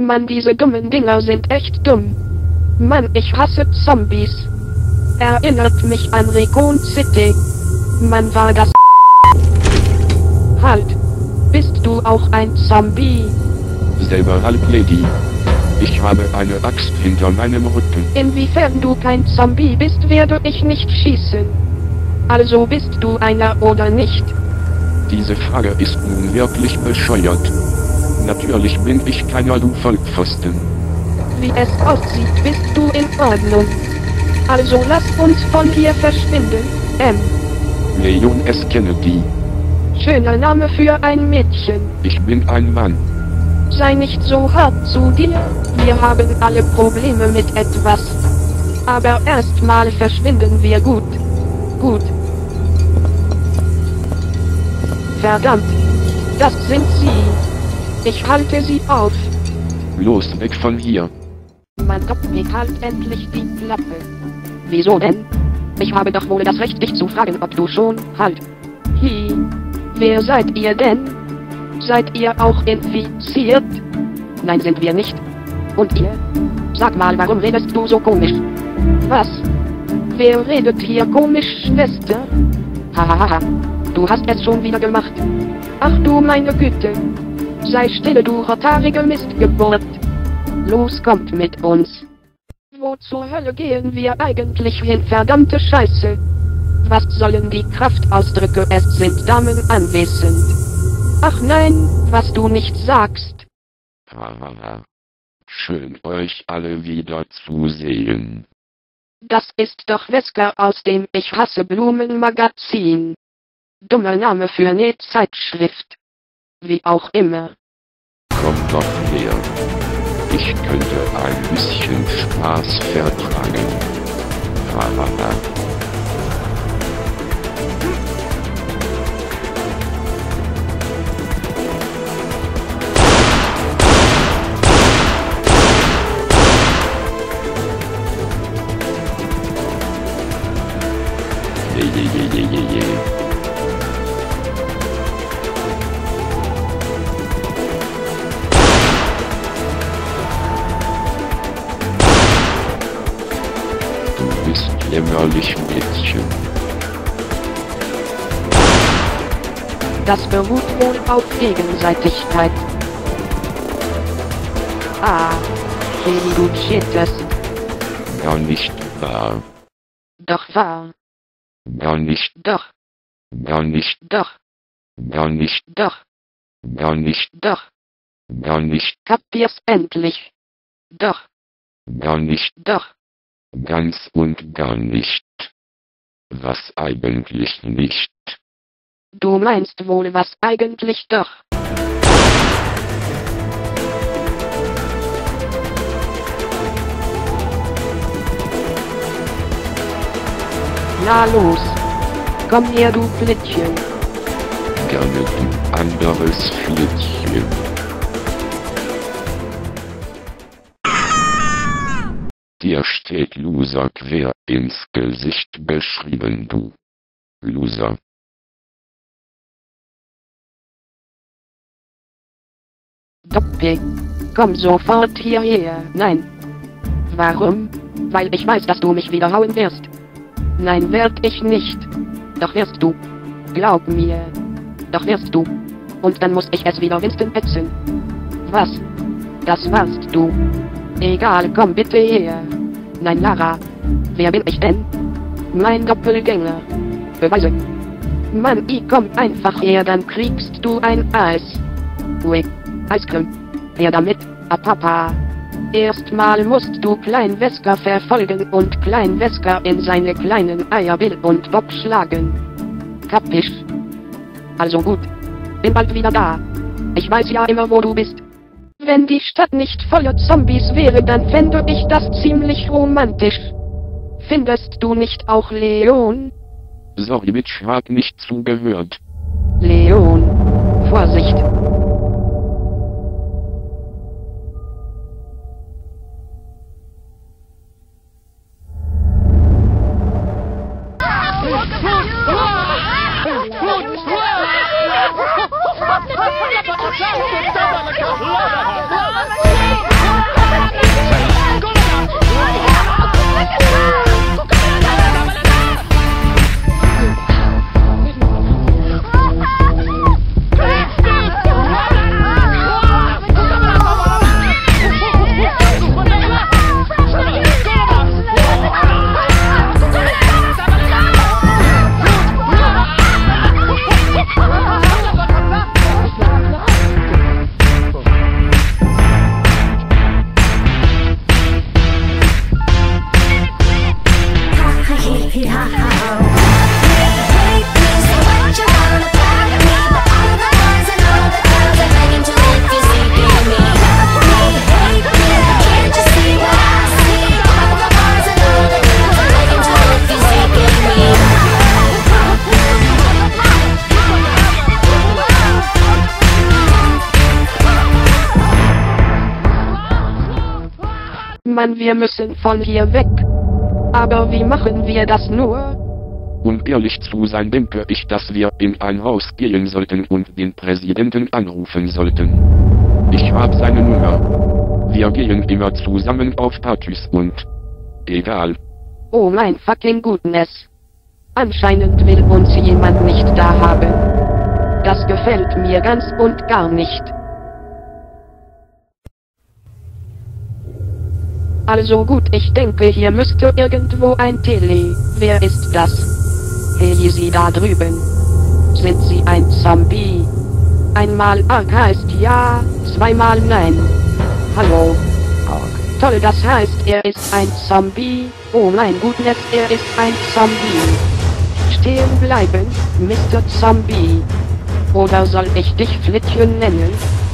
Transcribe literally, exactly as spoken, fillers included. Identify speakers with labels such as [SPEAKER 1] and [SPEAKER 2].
[SPEAKER 1] Mann, diese dummen Dinger sind echt dumm. Mann, ich hasse Zombies. Erinnert mich an Recon City. Mann, war das... Halt. Bist du auch ein Zombie?
[SPEAKER 2] Selber halb Lady. Ich habe eine Axt hinter meinem Rücken.
[SPEAKER 1] Inwiefern du kein Zombie bist, werde ich nicht schießen. Also bist du einer oder nicht?
[SPEAKER 2] Diese Frage ist nun wirklich bescheuert. Natürlich bin ich kein Alu-Vollpfosten.
[SPEAKER 1] Wie es aussieht, bist du in Ordnung. Also lass uns von hier verschwinden, M.
[SPEAKER 2] Leon S. Kennedy.
[SPEAKER 1] Schöner Name für ein Mädchen.
[SPEAKER 2] Ich bin ein Mann.
[SPEAKER 1] Sei nicht so hart zu dir, wir haben alle Probleme mit etwas. Aber erstmal verschwinden wir gut. Gut. Verdammt. Das sind sie. Ich halte sie auf.
[SPEAKER 2] Los, weg von hier.
[SPEAKER 1] Mann, Doppel, halt endlich die Klappe. Wieso denn? Ich habe doch wohl das Recht, dich zu fragen, ob du schon... Halt. Hi. Wer seid ihr denn? Seid ihr auch infiziert? Nein, sind wir nicht. Und ihr? Sag mal, warum redest du so komisch? Was? Wer redet hier komisch, Schwester? Hahaha. Du hast es schon wieder gemacht. Ach du meine Güte. Sei stille, du rothaarige Mistgeburt. Los, kommt mit uns. Wo zur Hölle gehen wir eigentlich hin, verdammte Scheiße? Was sollen die Kraftausdrücke? Es sind Damen anwesend. Ach nein, was du nicht sagst.
[SPEAKER 2] Hahaha. Schön, euch alle wieder zu sehen.
[SPEAKER 1] Das ist doch Wesker aus dem Ich hasse Blumen Magazin. Dummer Name für eine Zeitschrift. Wie auch immer.
[SPEAKER 2] Kommt doch her. Ich könnte ein bisschen Spaß vertragen. Hahaha. Je, je, je, je, je, je. Du bist jämmerlich, Mädchen.
[SPEAKER 1] Das beruht wohl auf Gegenseitigkeit. Ah, hey, du cheatest.
[SPEAKER 2] Ja, nicht wahr.
[SPEAKER 1] Doch wahr.
[SPEAKER 2] Ja, nicht,
[SPEAKER 1] Doch,
[SPEAKER 2] ja, nicht,
[SPEAKER 1] doch,
[SPEAKER 2] ja, nicht,
[SPEAKER 1] doch,
[SPEAKER 2] ja, nicht,
[SPEAKER 1] doch.
[SPEAKER 2] ja, nicht,
[SPEAKER 1] Kapier's endlich. Doch,
[SPEAKER 2] ja, nicht,
[SPEAKER 1] doch.
[SPEAKER 2] ganz und gar nicht. Was eigentlich nicht.
[SPEAKER 1] Du meinst wohl was eigentlich doch. Na los. Komm her, du Flittchen.
[SPEAKER 2] Gerne du anderes Flittchen. Dir steht Loser quer ins Gesicht geschrieben, du Loser.
[SPEAKER 1] Doppel. Komm sofort hierher. Nein. Warum? Weil ich weiß, dass du mich wieder hauen wirst. Nein, werd ich nicht. Doch wirst du. Glaub mir. Doch wirst du. Und dann muss ich es wieder Winston ätzen. Was? Das warst du. Egal, komm bitte her. Nein, Lara. Wer bin ich denn? Mein Doppelgänger. Beweise. Mann, ich komm einfach her, dann kriegst du ein Eis. Ui. Eiscreme. Her damit, ah Papa. Erstmal musst du Klein Wesker verfolgen und Klein Wesker in seine kleinen Eier Bill und Bob schlagen. Kapisch? Also gut. Bin bald wieder da. Ich weiß ja immer, wo du bist. Wenn die Stadt nicht voller Zombies wäre, dann fände ich das ziemlich romantisch. Findest du nicht auch, Leon?
[SPEAKER 2] Sorry, Bitch, hab nicht zugehört.
[SPEAKER 1] Leon. Vorsicht.
[SPEAKER 3] Wow!
[SPEAKER 1] Mann, wir müssen von hier weg. Aber wie machen wir das nur?
[SPEAKER 2] Um ehrlich zu sein, denke ich, dass wir in ein Haus gehen sollten und den Präsidenten anrufen sollten. Ich hab seine Nummer. Wir gehen immer zusammen auf Partys und... egal.
[SPEAKER 1] Oh mein fucking Goodness. Anscheinend will uns jemand nicht da haben. Das gefällt mir ganz und gar nicht. Also gut, ich denke, hier müsste irgendwo ein Tele. Wer ist das? Hey, Sie da drüben. Sind Sie ein Zombie? Einmal Arg heißt ja, zweimal nein. Hallo. Arg. Toll, das heißt, er ist ein Zombie. Oh mein Goodness, er ist ein Zombie. Stehen bleiben, Mister Zombie. Oder soll ich dich Flittchen nennen?